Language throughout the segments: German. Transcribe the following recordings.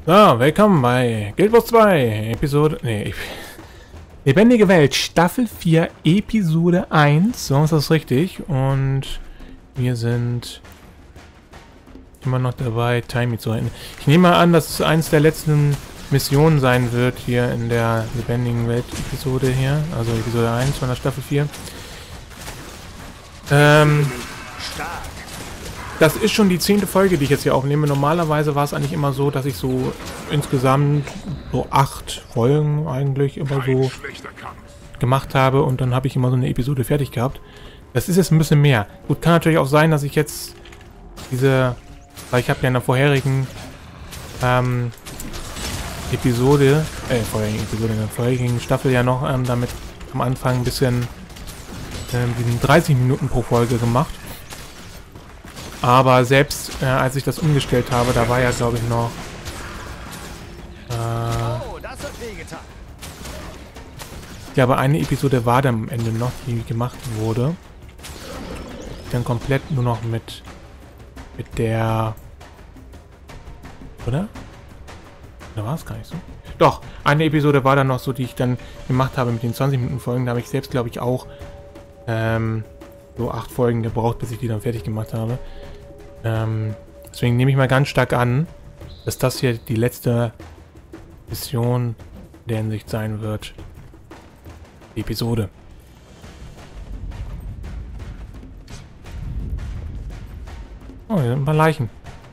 So, willkommen bei Guild Wars 2, Episode... Nee, Lebendige Welt, Staffel 4, Episode 1. So ist das richtig. Und wir sind immer noch dabei, Timey zu halten. Ich nehme mal an, dass es eins der letzten Missionen sein wird hier in der Lebendigen Welt Episode hier. Also Episode 1 von der Staffel 4. Das ist schon die 10. Folge, die ich jetzt hier aufnehme. Normalerweise war es eigentlich immer so, dass ich so insgesamt so 8 Folgen eigentlich immer so gemacht habe und dann habe ich immer so eine Episode fertig gehabt. Das ist jetzt ein bisschen mehr. Gut, kann natürlich auch sein, dass ich jetzt weil ich habe ja in der vorherigen in der vorherigen Staffel ja noch damit am Anfang ein bisschen diesen 30 Minuten pro Folge gemacht. Aber selbst als ich das umgestellt habe, da war ja glaube ich noch ja, aber eine Episode war dann am Ende noch, die gemacht wurde. Dann komplett nur noch mit der... Oder? Da war es gar nicht so. Doch, eine Episode war dann noch so, die ich dann gemacht habe mit den 20 Minuten Folgen. Da habe ich selbst, glaube ich, auch so 8 Folgen gebraucht, bis ich die dann fertig gemacht habe. Deswegen nehme ich mal ganz stark an, dass das hier die letzte Mission der Hinsicht sein wird. Die Episode. Oh, hier sind ein paar Leichen.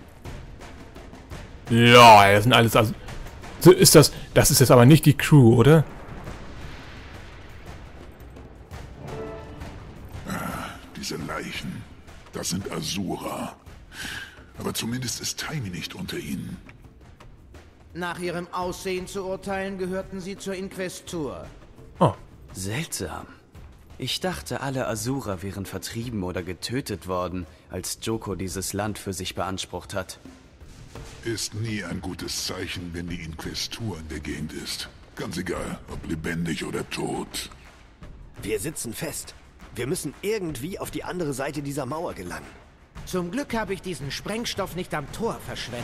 Ja, das sind alles... Also, so ist das... Das ist jetzt aber nicht die Crew, oder? Diese Leichen, das sind Asura. Aber zumindest ist Timey nicht unter ihnen. Nach ihrem Aussehen zu urteilen, gehörten sie zur Inquestur. Oh. Seltsam. Ich dachte, alle Asura wären vertrieben oder getötet worden, als Joko dieses Land für sich beansprucht hat. Ist nie ein gutes Zeichen, wenn die Inquestur in der Gegend ist. Ganz egal, ob lebendig oder tot. Wir sitzen fest. Wir müssen irgendwie auf die andere Seite dieser Mauer gelangen. Zum Glück habe ich diesen Sprengstoff nicht am Tor verschwendet.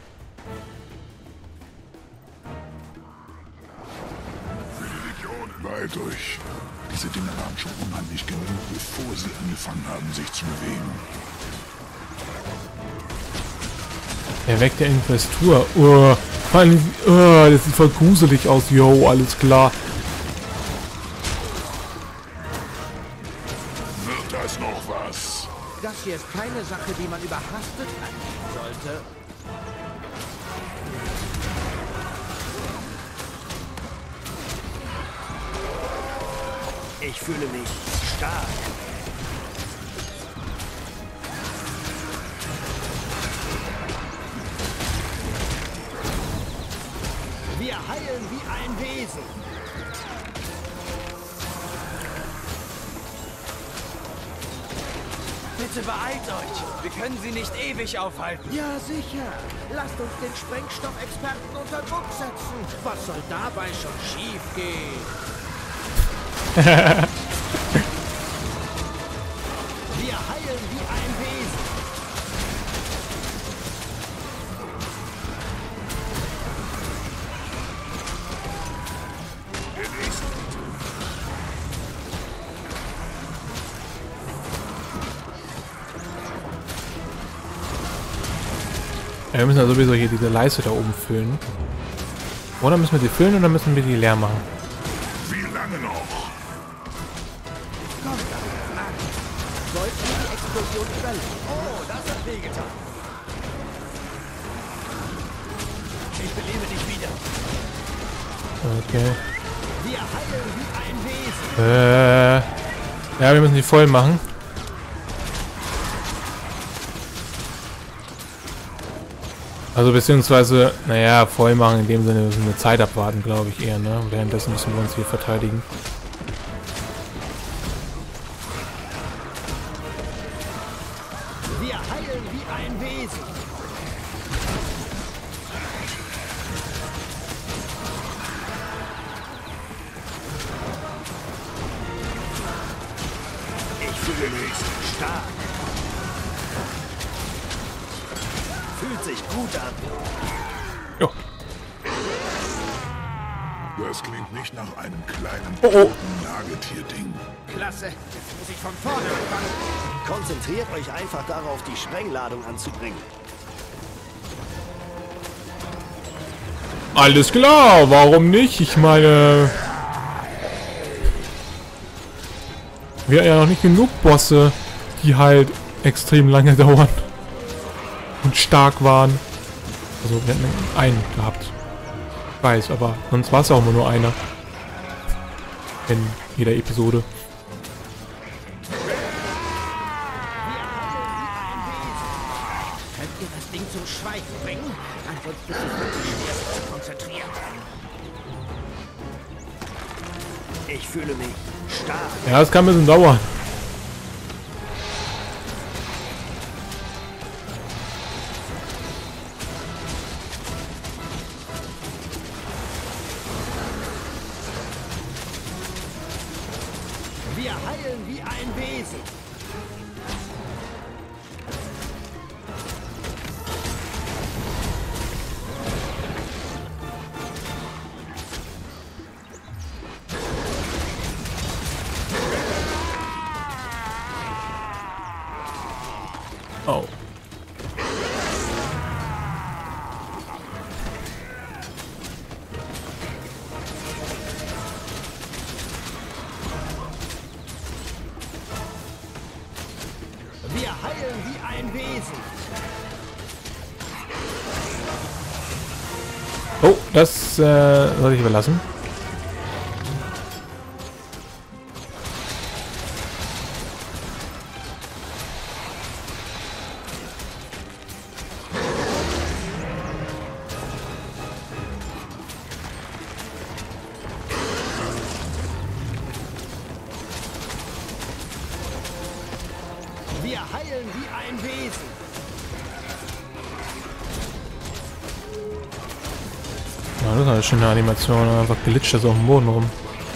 Beeilt euch. Diese Dinge waren schon unheimlich genug, bevor sie angefangen haben, sich zu bewegen. Er weckt der Inquestur. Vor allem, das sieht voll gruselig aus. Yo, alles klar. Wird das noch was? Das hier ist keine Sache, die man überhastet angehen sollte. Ich fühle mich stark. Wir heilen wie ein Wesen. Bitte beeilt euch! Wir können sie nicht ewig aufhalten. Ja, sicher. Lasst uns den Sprengstoffexperten unter Druck setzen. Was soll dabei schon schief gehen? Wir heilen wie ein Wesen. Ja, wir müssen ja sowieso hier diese Leiste da oben füllen. Oder müssen wir sie füllen oder müssen wir die leer machen? Wie lange noch? Kommt darauf an. Sollten wir die Explosion überleben? Oh, das hat wehgetan. Ich belebe dich wieder. Okay. Wir heilen wie ein Wesen. Ja, wir müssen die voll machen. Also beziehungsweise, naja, voll machen in dem Sinne, wir müssen eine Zeit abwarten, glaube ich eher, ne? Währenddessen müssen wir uns hier verteidigen. Wir heilen wie ein Wesen. Ich fühle mich stark. Fühlt sich gut an. Jo. Das klingt nicht nach einem kleinen Oh, oh. Nagetierding. Klasse, jetzt muss ich von vorne anfangen. Konzentriert euch einfach darauf, die Sprengladung anzubringen. Alles klar, warum nicht? Ich meine... Wir haben ja noch nicht genug Bosse, die halt extrem lange dauern. Und stark waren. Also wir hatten einen gehabt. Ich weiß, aber sonst war es auch immer nur einer. In jeder Episode. Könnt ihr das Ding zum Schweigen bringen? Ansonsten ist es wirklich schwer, sich zu konzentrieren. Ich fühle mich stark. Ja, das kann ein bisschen dauern. Wir heilen wie ein Wesen. Oh. Wir heilen wie ein Wesen. Oh, das soll ich überlassen. Wir heilen wie ein Wesen. Ja, das ist eine schöne Animation. Einfach glitscht das auf dem Boden rum.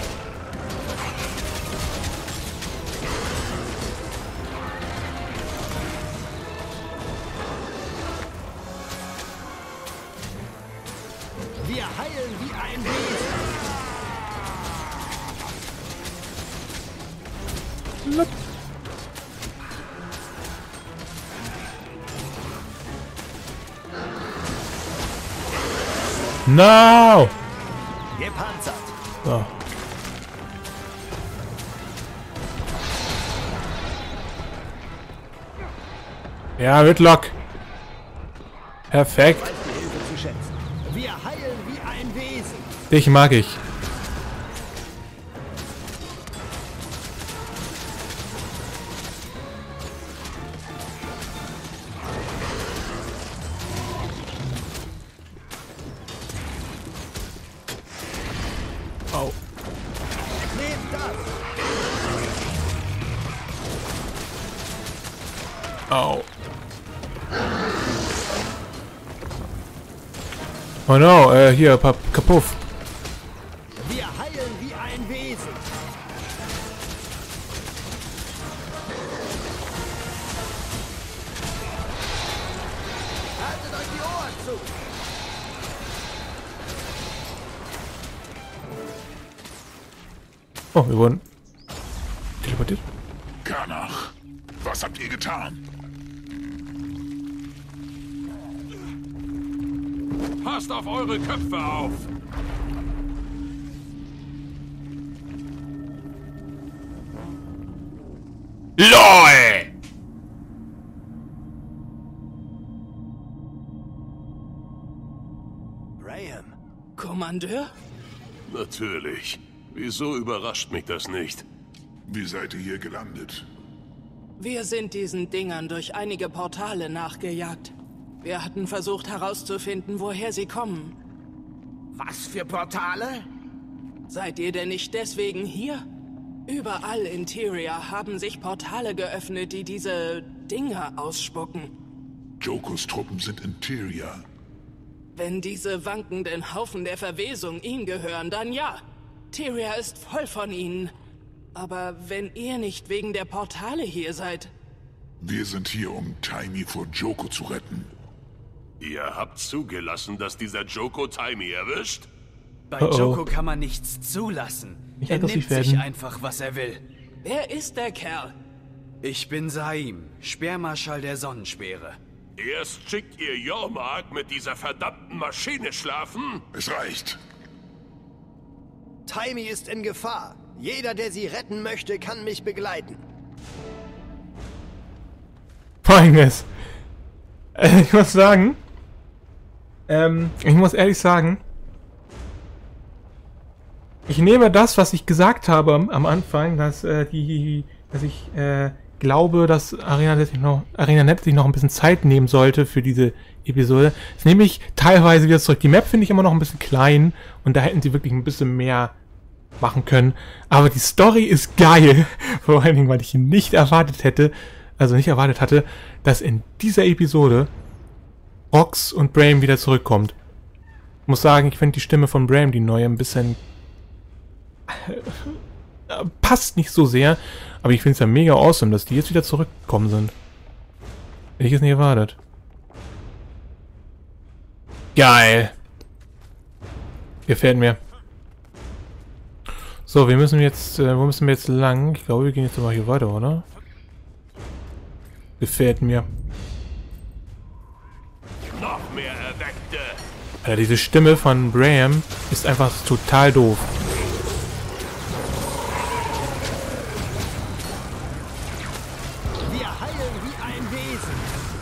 Wir heilen wie ein Wesen. No! Gepanzert. So. Ja, Whitlock. Perfekt. Weiß die Hilfe zu schätzen. Wir heilen wie ein Wesen. Dich mag ich. Oh. Nehmt das. Oh. Oh no, hier, Kapuff. Wir heilen wie ein Wesen. Haltet euch die Ohren zu. Oh, wir wurden teleportiert. Karnach, was habt ihr getan? Passt auf eure Köpfe auf! LOL! Graham. Kommandeur? Natürlich. Wieso überrascht mich das nicht? Wie seid ihr hier gelandet? Wir sind diesen Dingern durch einige Portale nachgejagt. Wir hatten versucht herauszufinden, woher sie kommen. Was für Portale? Seid ihr denn nicht deswegen hier? Überall in Tyria haben sich Portale geöffnet, die diese Dinger ausspucken. Jokos Truppen sind in Tyria. Wenn diese wankenden Haufen der Verwesung ihm gehören, dann ja. Tyria ist voll von ihnen. Aber wenn ihr nicht wegen der Portale hier seid... Wir sind hier, um Taimi vor Joko zu retten. Ihr habt zugelassen, dass dieser Joko Taimi erwischt? Bei Joko kann man nichts zulassen. Nicht Er aggressiv nimmt sich werden. einfach, was er will. Wer ist der Kerl? Ich bin Saim, Speermarschall der Sonnenspeere. Erst schickt ihr Jormark mit dieser verdammten Maschine schlafen? Es reicht. Taimi ist in Gefahr. Jeder, der sie retten möchte, kann mich begleiten. Folgendes. Ich muss sagen, ich muss ehrlich sagen, ich nehme das, was ich gesagt habe am Anfang, dass ich glaube, dass ArenaNet sich noch ein bisschen Zeit nehmen sollte für diese Episode. Das nehme ich teilweise wieder zurück. Die Map finde ich immer noch ein bisschen klein und da hätten sie wirklich ein bisschen mehr machen können. Aber die Story ist geil. Vor allen Dingen, weil ich nicht erwartet hatte, dass in dieser Episode Rox und Brahim wieder zurückkommt. Ich muss sagen, ich finde die Stimme von Brahim, die neue, ein bisschen passt nicht so sehr, aber ich finde es ja mega awesome, dass die jetzt wieder zurückgekommen sind. Hätte ich es nicht erwartet. Geil. Gefällt mir. So, wir müssen jetzt, wo müssen wir jetzt lang? Ich glaube, wir gehen jetzt mal hier weiter, oder? Gefällt mir. Noch mehr Erweckte! Alter, diese Stimme von Brahim ist einfach total doof. Wir heilen wie ein Wesen.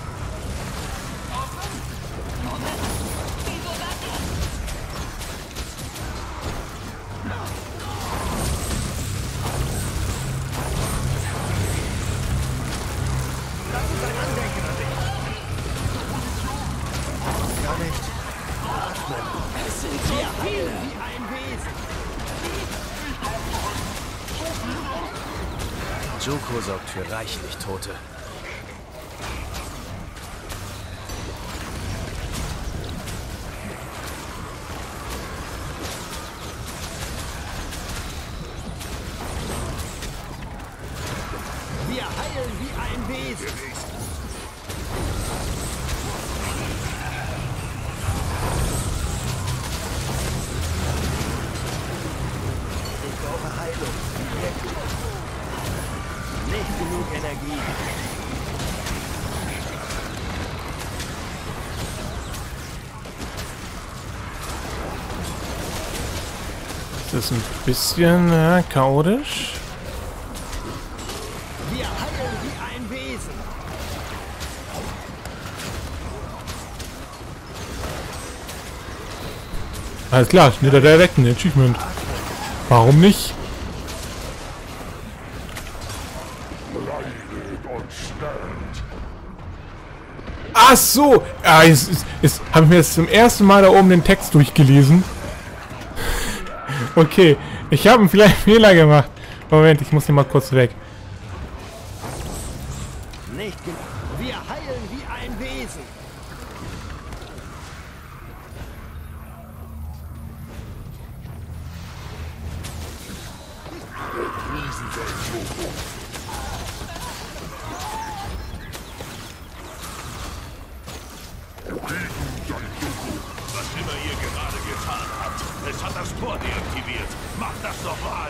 Lass uns ein Andenken an dich. Gar nicht. Atmen. Es sind so Wir heilen viele. wie ein Wesen. Joko sorgt für reichlich Tote. Wir heilen wie ein Wesen. Ich brauche Heilung. Nicht genug Energie. Das ist ein bisschen chaotisch. Wir heilen wie ein Wesen. Alles klar, schneller der Erweckten, Achievement. Warum nicht? Ach so! Habe ich mir jetzt zum ersten Mal da oben den Text durchgelesen. Okay, ich habe vielleicht einen Fehler gemacht. Moment, ich muss hier mal kurz weg. Nicht genug. Wir heilen wie ein Wesen. Was immer ihr gerade getan habt, es hat das Tor deaktiviert. Macht das nochmal!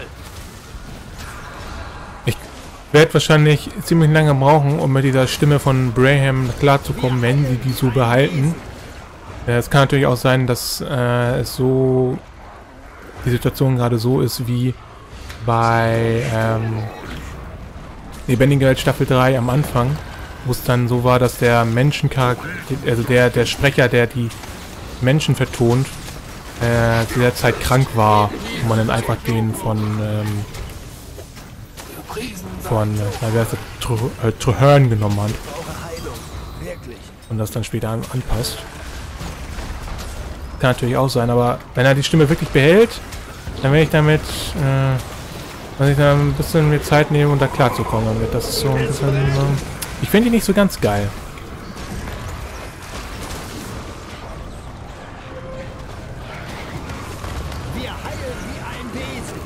Ich werde wahrscheinlich ziemlich lange brauchen, um mit dieser Stimme von Brahim klarzukommen, wenn sie die so behalten. Es kann natürlich auch sein, dass es so die Situation gerade so ist wie bei Lebendige Welt Staffel 3 am Anfang, wo es dann so war, dass der Menschencharakter, also der Sprecher, der die Menschen vertont, zu der Zeit krank war und man dann einfach den von Traherne genommen hat Ich brauche Heilung. Wirklich. und das dann später anpasst. Kann natürlich auch sein, aber wenn er die Stimme wirklich behält, dann werde ich damit muss ich da ein bisschen mehr Zeit nehmen, um da klarzukommen damit. Das ist so ein bisschen ich finde die nicht so ganz geil. Wir heilen wie ein Wesen.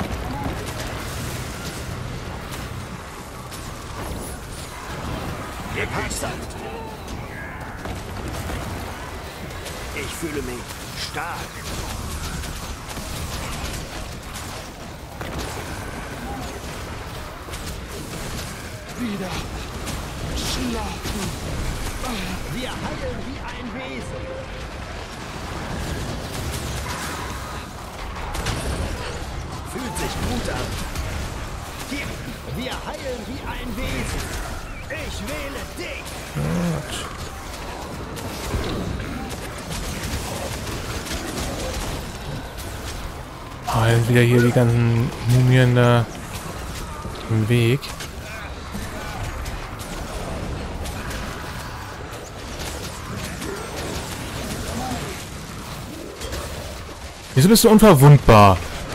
Ich fühle mich stark. Wieder schlafen. Wir heilen wie ein Wesen. Fühlt sich gut an. Hier, wir heilen wie ein Wesen. Ich wähle dich. Wieder hier die ganzen Mumien da im Weg. Wieso bist du unverwundbar?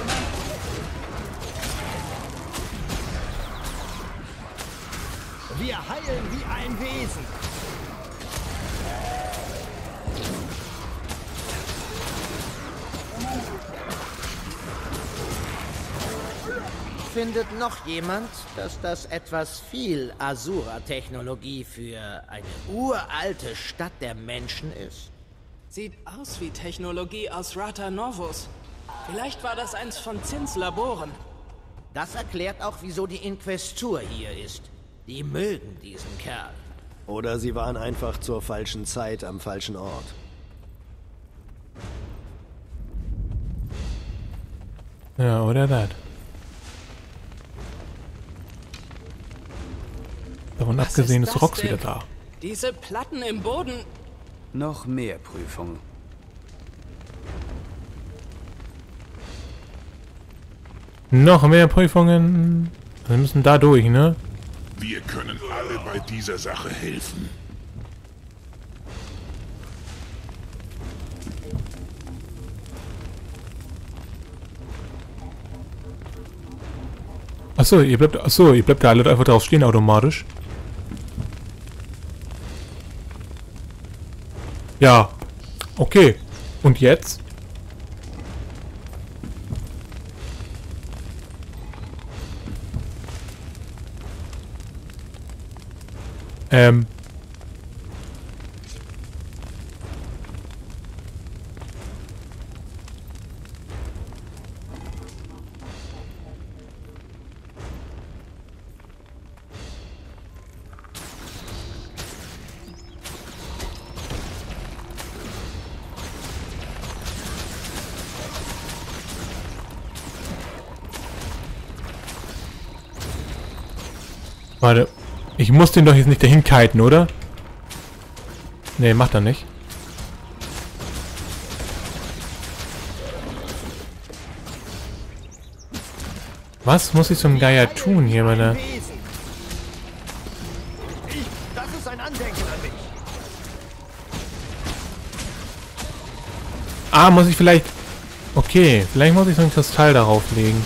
Wir heilen wie ein Wesen. Findet noch jemand, dass das etwas viel Asura-Technologie für eine uralte Stadt der Menschen ist? Sieht aus wie Technologie aus Rata Novus. Vielleicht war das eins von Zins Laboren. Das erklärt auch, wieso die Inquestur hier ist. Die mögen diesen Kerl. Oder sie waren einfach zur falschen Zeit am falschen Ort. Ja, oder das. Davon Was abgesehen ist das Rox denn? wieder da. Diese Platten im Boden. Noch mehr Prüfungen. Noch mehr Prüfungen. Wir müssen da durch, ne? Wir können alle bei dieser Sache helfen. Achso, ihr bleibt da alle einfach drauf stehen automatisch. Ja. Okay. Und jetzt? Warte. Ich muss den doch jetzt nicht dahin kiten, oder? Nee, macht er nicht. Was muss ich zum Geier tun hier bei der... Das ist ein Andenken an mich. Ah, muss ich vielleicht... Okay, vielleicht muss ich so einen Kristall darauf legen.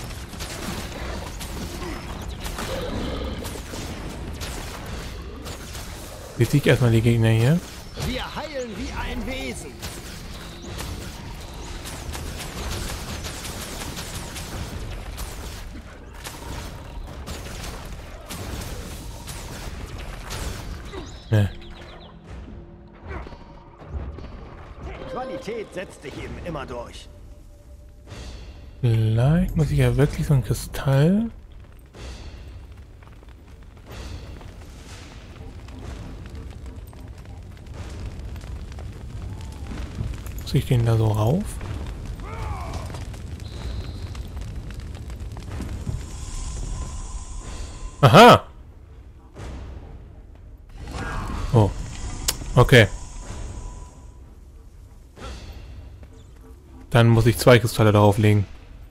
Besieg erstmal die Gegner hier. Wir heilen wie ein Wesen. Ne. Qualität setzt sich eben immer durch. Vielleicht muss ich ja wirklich so einen Kristall... Muss ich den da so rauf? Aha! Oh. Okay. Dann muss ich 2 Kristalle darauf legen.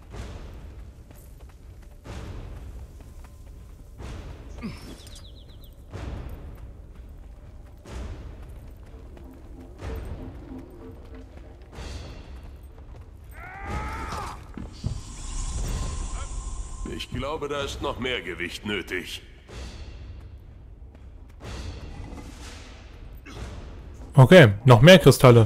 Ich glaube, da ist noch mehr Gewicht nötig. Okay, noch mehr Kristalle.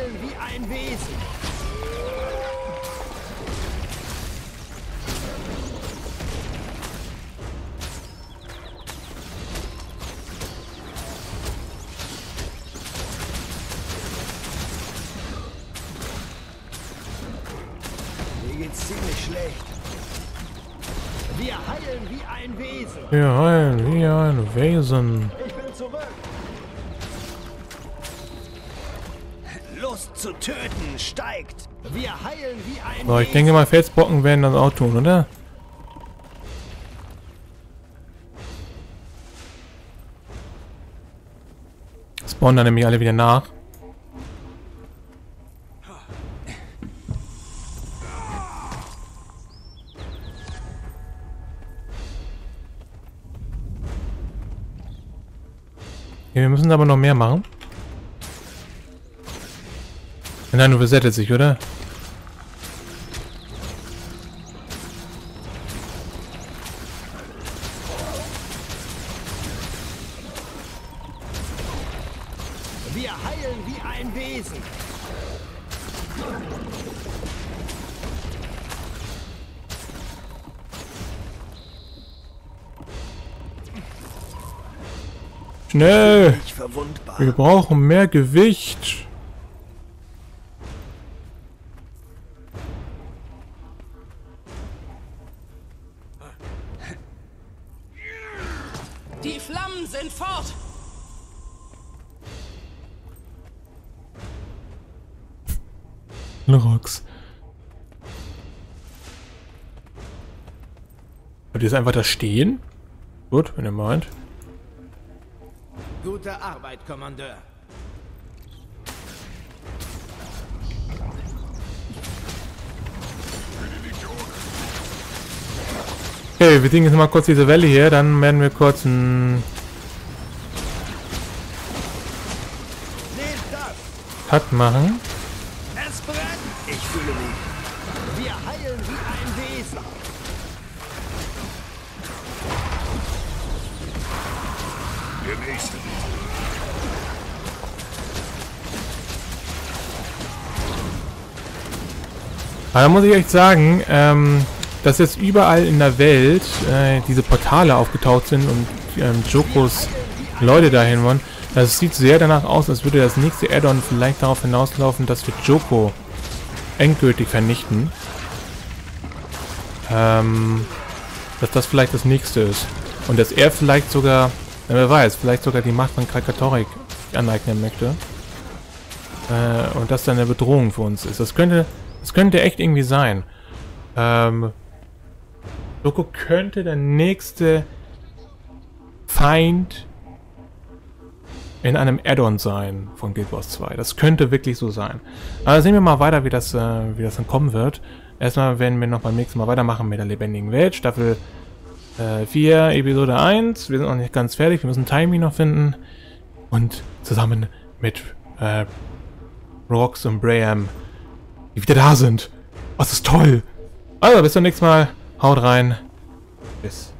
heilen wie ein Wesen. Mir geht's ziemlich schlecht. Wir heilen wie ein Wesen. Wir heilen wie ein Wesen. Ich bin zurück. Lust zu töten steigt. Wir heilen wie ein So, ich Wesen. denke mal, Felsbrocken werden das auch tun, oder? Spawnen dann nämlich alle wieder nach. Okay, wir müssen aber noch mehr machen. Nein, du resettet sich, oder? Wir heilen wie ein Wesen. Schnell! Nicht verwundbar. Wir brauchen mehr Gewicht. Die Flammen sind fort! Rox. Wollt ihr jetzt einfach da stehen? Gut, wenn ihr meint. Gute Arbeit, Kommandeur. Okay, wir ziehen jetzt mal kurz diese Welle hier, dann werden wir kurz einen Seht das! Cut machen. Es brennt! Ich fühle mich. Wir heilen wie ein Wesen. Der nächste bitte. Aber da muss ich echt sagen, dass jetzt überall in der Welt diese Portale aufgetaucht sind und Jokos Leute dahin wollen. Das sieht sehr danach aus, als würde das nächste Add-on vielleicht darauf hinauslaufen, dass wir Joko endgültig vernichten. Dass das vielleicht das nächste ist. Und dass er vielleicht sogar, wer weiß, vielleicht sogar die Macht von Krakatorik aneignen möchte. Und das dann eine Bedrohung für uns ist. Das könnte echt irgendwie sein. Joko könnte der nächste Feind in einem Add-on sein von Guild Wars 2. Das könnte wirklich so sein. Aber sehen wir mal weiter, wie das dann kommen wird. Erstmal werden wir noch beim nächsten Mal weitermachen mit der lebendigen Welt. Staffel 4, Episode 1. Wir sind noch nicht ganz fertig. Wir müssen Timing noch finden. Und zusammen mit Rox und Braham, die wieder da sind. Oh, das ist toll. Also, bis zum nächsten Mal. Haut rein. Bis.